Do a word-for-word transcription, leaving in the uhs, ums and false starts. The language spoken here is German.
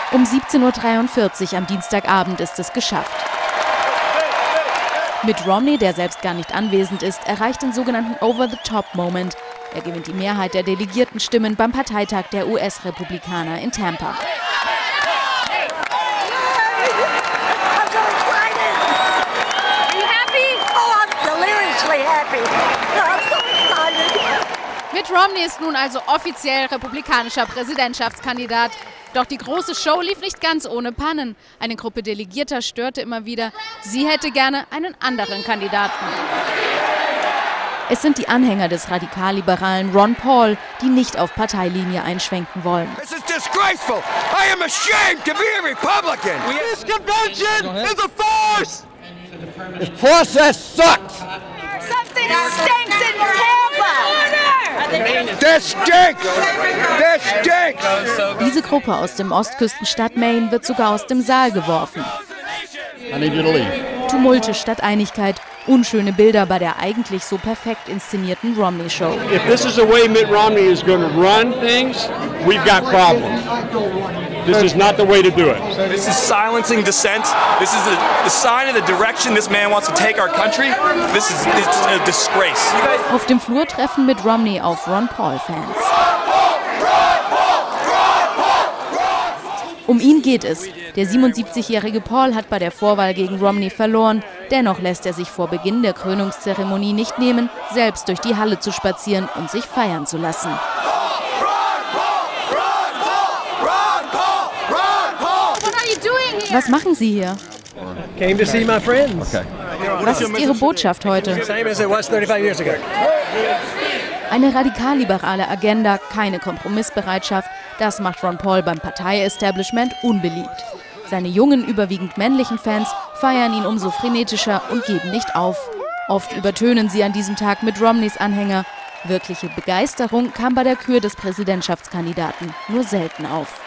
Um siebzehn Uhr dreiundvierzig am Dienstagabend ist es geschafft. Mitt Romney, der selbst gar nicht anwesend ist, erreicht den sogenannten Over-the-Top-Moment. Er gewinnt die Mehrheit der Delegiertenstimmen beim Parteitag der U S-Republikaner in Tampa. Mitt Romney ist nun also offiziell republikanischer Präsidentschaftskandidat. Doch die große Show lief nicht ganz ohne Pannen. Eine Gruppe Delegierter störte immer wieder. Sie hätte gerne einen anderen Kandidaten. Es sind die Anhänger des Radikalliberalen Ron Paul, die nicht auf Parteilinie einschwenken wollen. This is disgraceful. I am ashamed to be a Republican. This convention is a farce. This process sucks. Something stinks in Tampa. This stinks. This stinks. Diese Gruppe aus dem Ostküstenstaat Maine wird sogar aus dem Saal geworfen. I need you to leave. Tumulte statt Einigkeit, unschöne Bilder bei der eigentlich so perfekt inszenierten Romney-Show. If this is the way Mitt Romney is going to run things, we've got problems. This is not the way to do it. This is silencing dissent. This is the, the sign of the direction this man wants to take our country. This is it's a disgrace. Auf dem Flur treffen Mitt Romney auf Ron Paul-Fans. Um ihn geht es. Der siebenundsiebzigjährige Paul hat bei der Vorwahl gegen Romney verloren. Dennoch lässt er sich vor Beginn der Krönungszeremonie nicht nehmen, selbst durch die Halle zu spazieren und sich feiern zu lassen. Was machen Sie hier? Came to see my friends. Okay. Was ist Ihre Botschaft heute? Same as it was thirty-five years ago. Eine radikalliberale Agenda, keine Kompromissbereitschaft, das macht Ron Paul beim Partei-Establishment unbeliebt. Seine jungen, überwiegend männlichen Fans feiern ihn umso frenetischer und geben nicht auf. Oft übertönen sie an diesem Tag mit Romneys Anhänger. Wirkliche Begeisterung kam bei der Kür des Präsidentschaftskandidaten nur selten auf.